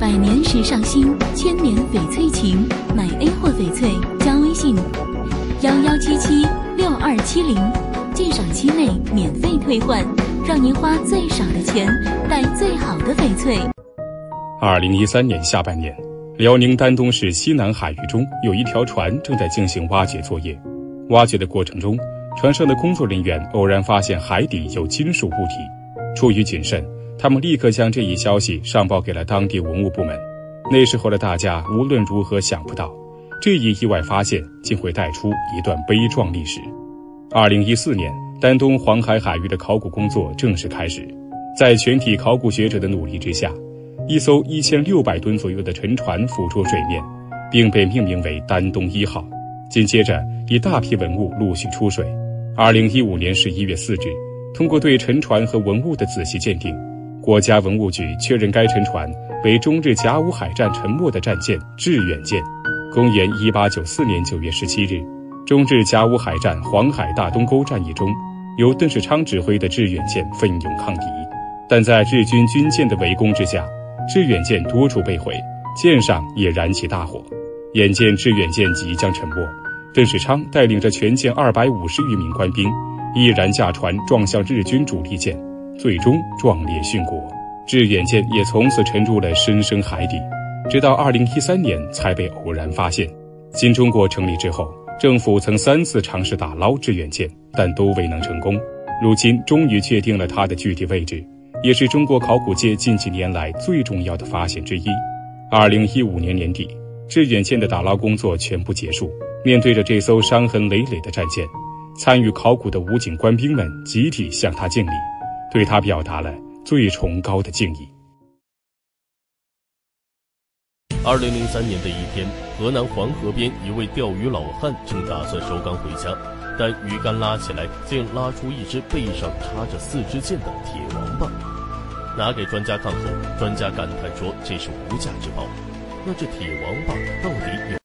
百年时尚新，千年翡翠情。买 A 货翡翠加微信11776270，鉴赏期内免费退换，让您花最少的钱带最好的翡翠。 2013年下半年，辽宁丹东市西南海域中有一条船正在进行挖掘作业。挖掘的过程中，船上的工作人员偶然发现海底有金属物体。出于谨慎，他们立刻将这一消息上报给了当地文物部门。那时候的大家无论如何想不到，这一意外发现竟会带出一段悲壮历史。2014年，丹东黄海海域的考古工作正式开始。在全体考古学者的努力之下，一艘1600吨左右的沉船浮出水面，并被命名为丹东1号。紧接着，一大批文物陆续出水。2015年11月4日，通过对沉船和文物的仔细鉴定，国家文物局确认该沉船为中日甲午海战沉没的战舰致远舰。公元1894年9月17日，中日甲午海战黄海大东沟战役中，由邓世昌指挥的致远舰奋勇抗敌，但在日军军舰的围攻之下，致远舰多处被毁，舰上也燃起大火。眼见致远舰即将沉没，邓世昌带领着全舰250余名官兵，毅然驾船撞向日军主力舰，最终壮烈殉国。致远舰也从此沉入了深深海底，直到2013年才被偶然发现。新中国成立之后，政府曾3次尝试打捞致远舰，但都未能成功。如今终于确定了它的具体位置，也是中国考古界近几年来最重要的发现之一。2015年年底，致远舰的打捞工作全部结束。面对着这艘伤痕累累的战舰，参与考古的武警官兵们集体向他敬礼，对他表达了最崇高的敬意。 2003年的一天，河南黄河边一位钓鱼老汉正打算收竿回家，但鱼竿拉起来，竟拉出一只背上插着4支箭的铁王八。拿给专家看后，专家感叹说这是无价之宝。那这铁王八到底有